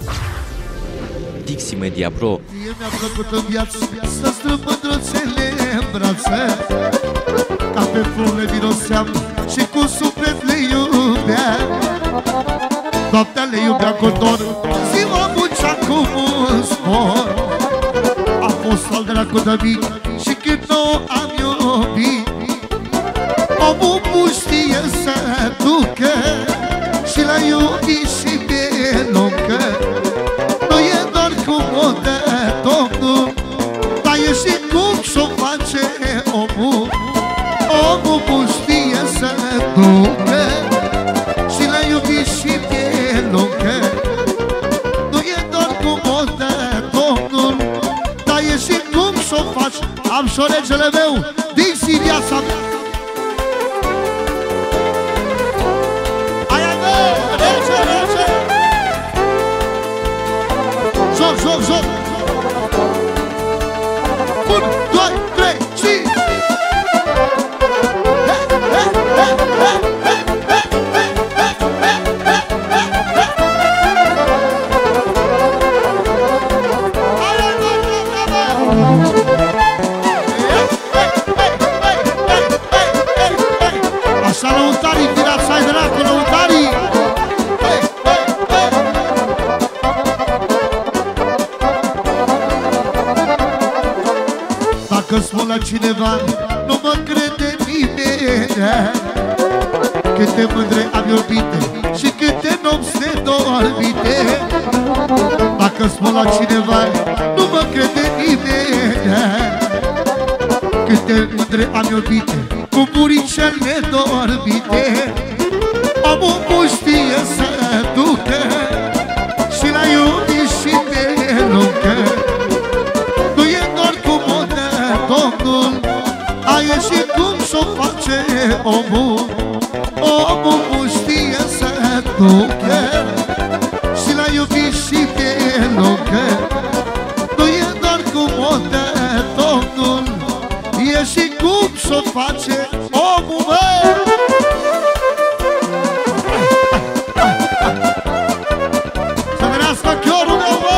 Dixi Media Pro. Mie mi-a plăcut în viață să strâng mândruțele în brațe, ca pe flori le miroseam și cu suflet le iubeam. Noaptea le iubeam cu dor, ziua muncea cu mult spor. Am fost al dracu de mic și când nu am iubit, omul bun știe să ducă și l-a iubit și pe luncă. Nu e doar cum o dă Domnul, dar e și cum s-o face omul. Omul bun știe să ducă și l-a iubit și pe luncă. Nu e doar cum o dă Domnul, dar e și cum s-o face. Am șoregele meu, Dixi, viața mea. Joc, joc! 1, 2, 3, și... Așa, lăutarii, tirați, ai dracu, lăutarii! Dacă spun la cineva, nu mă crede nimeni, câte mândre am iubite și câte nopți nedormite. Dacă spun la cineva, nu mă crede nimeni, câte mândre am iubite cu buricel nedormite. Omul bun știe să ducă și l-a iubit și pe luncă. Nu e doar cum o dă Domnul, a ieșit cum s-o face omul. Omul bun știe să ducă și l-a iubit și pe luncă. Nu e doar cum o dă Domnul, e și cum s-o face omul, bă! Să venească chiorul meu, bă!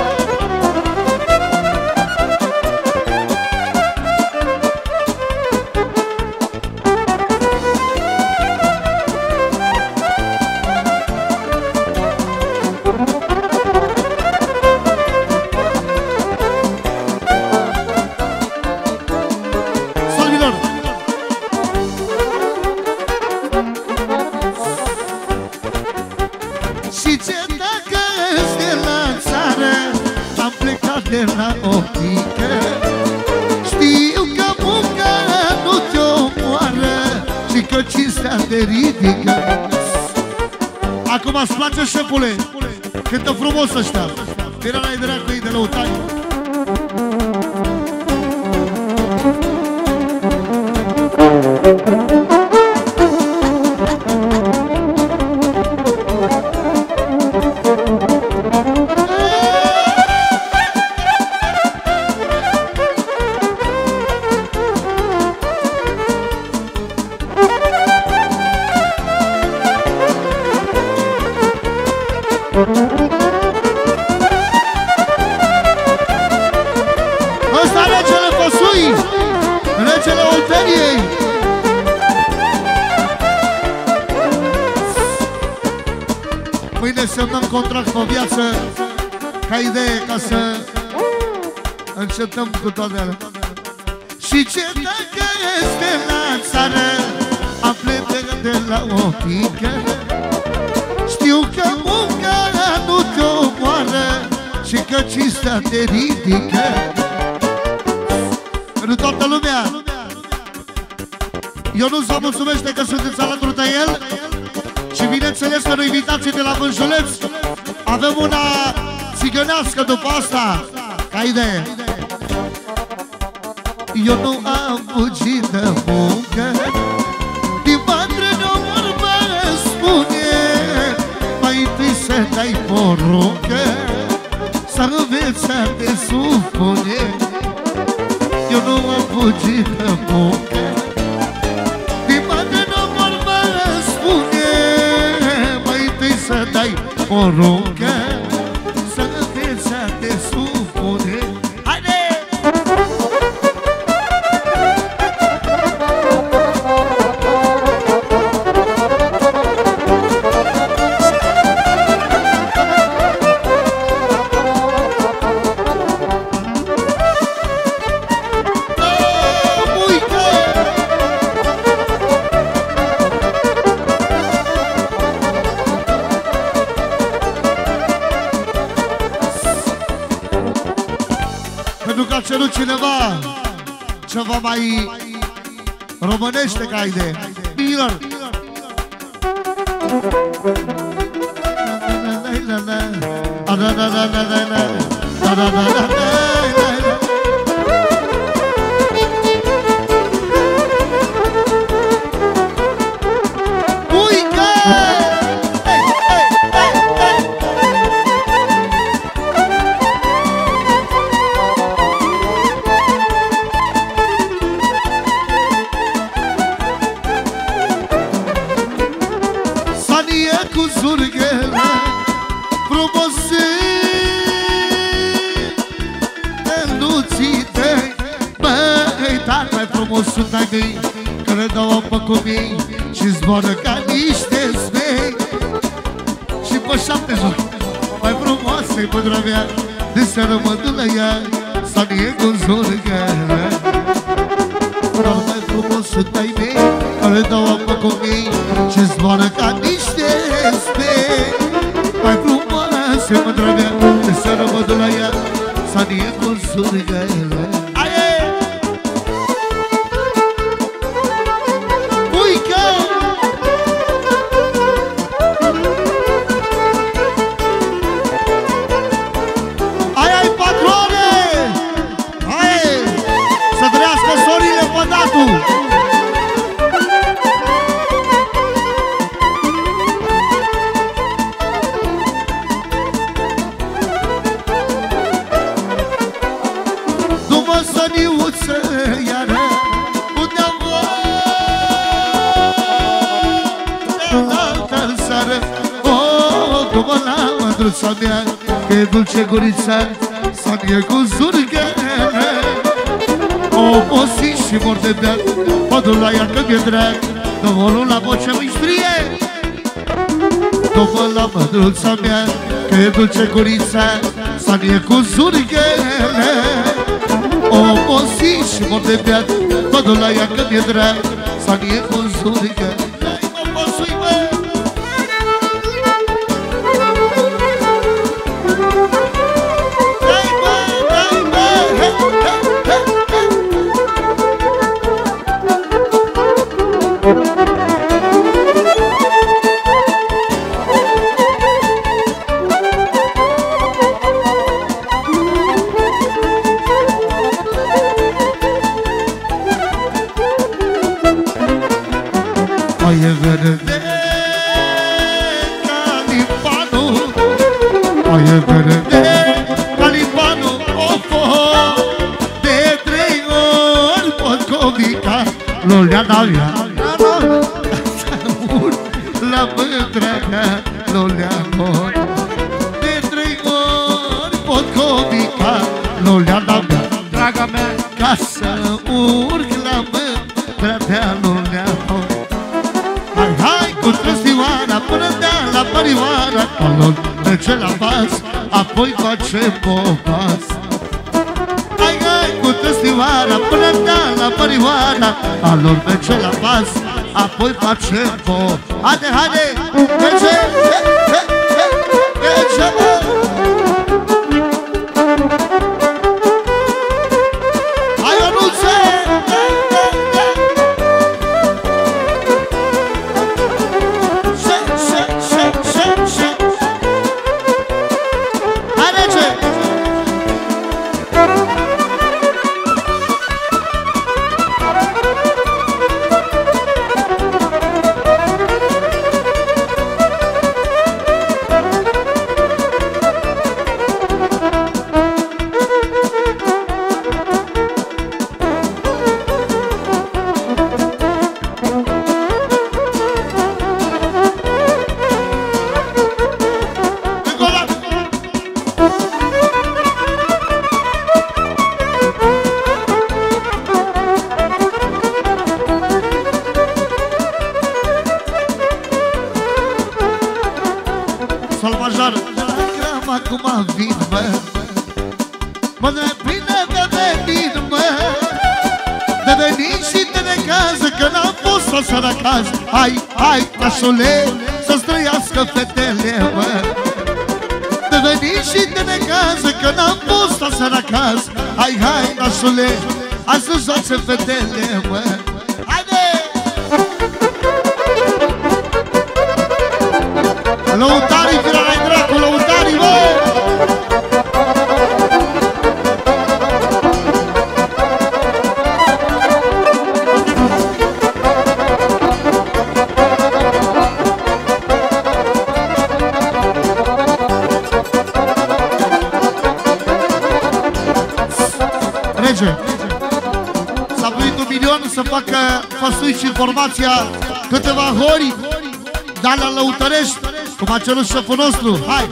De la optică, știu că munca nu te omoară și că cinstea te ridică. Acum îți place, șefule? Cântă frumos ăștia. Vine la dracu ei de lăutari. Ăsta regele Făsui, regele Olteniei. Mâine semnăm contract pe viață, ca idee, ca să încetăm cu toate alea. Și ce dacă este la țară, afle de la o pică, știu că munca nu te omoară și că cinstea te ridică. Pentru toată lumea, Ionuț vă mulțumește că sunteți alături de el. Și bineînțeles că invitații de la Vânjuleț avem una țigănească după asta, ca idee. Eu nu am fugit de muncă, din bătrân o vorbă spune, mai întâi să dai poruncă, să înveți să te supune. Eu nu am fugit de muncă, din bătrân o vorbă spune, mai întâi să dai poruncă, Pentru că a cerut cineva ceva mai românește ca idee. Minor! Sunt ai mei care dau apă cu mei și zboară ca niște smei. Și pe 7 jur mai frumoasă-i pădura mea, de seară mă duc la ea să nie cu zurgă. Dar mai frumos sunt ai mei care dau apă cu mei și zboară ca niște smei. Mai frumoasă-i pădura mea, de seară mă duc la ea să nie cu zurgă. Mândruța mea, că e dulce gurița, să nie cu zurgă. Obosit și mor de beat, mă duc la ea că mi-e drag, dă-mă la vocea mâștrie. Dă-mă la mândruța mea, că e dulce gurița, să nie cu zurgă. Obosit și mor de beat, mă duc la ea că mi-e drag, să nie cu zurgă. Aie verde ca Libanul, aie verde ca Libanul, ofo, de 3 ori potcovica, Loliana mea, la bătrâna Loliana, de 3 ori potcovica, Loliana mea, draga mea, ca să urc la bătrâna Loliana. Hai cu trăstioara până dea la Părioara, alor merge la pas, apoi facem popas. Hai cu trăstioara până dea la Părioara, alor merge la pas, apoi facem popas. Haide, merge, merge, hai Ionuțe! Salvajar, grama cum vin, mă, mă bine de venit, mă, de venit și de necaz, că n-am fost să sărăcaz. Hai, nașule, să-ți trăiască fetele, mă. de veni și de necază, că n-am fost sta seara acasă. Hai, hai, nașule, hai să joace fetele, mă. Haide! Lăutarii, firai dracu, lăutarii, mă! S-a venit 1 milion să facă făsuit și informația câteva hori, dar la Lăutărești, cum a cerut șeful nostru. Hai!